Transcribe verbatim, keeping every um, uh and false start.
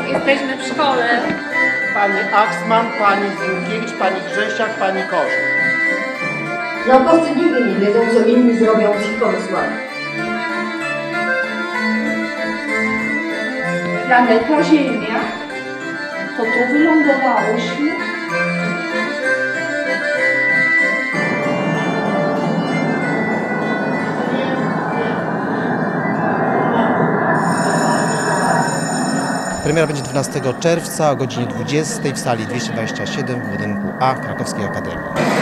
Jesteśmy w szkole. Pani Axman, pani Złukiewicz, pani Grzesiak, pani Kosz. Naukowcy nigdy nie wiedzą, co inni zrobią z ich pomysłami. Planeta Ziemia, to tu wylądowałyśmy. Premiera będzie dwunastego czerwca o godzinie dwudziestej w sali dwieście dwadzieścia siedem w budynku A Krakowskiej Akademii.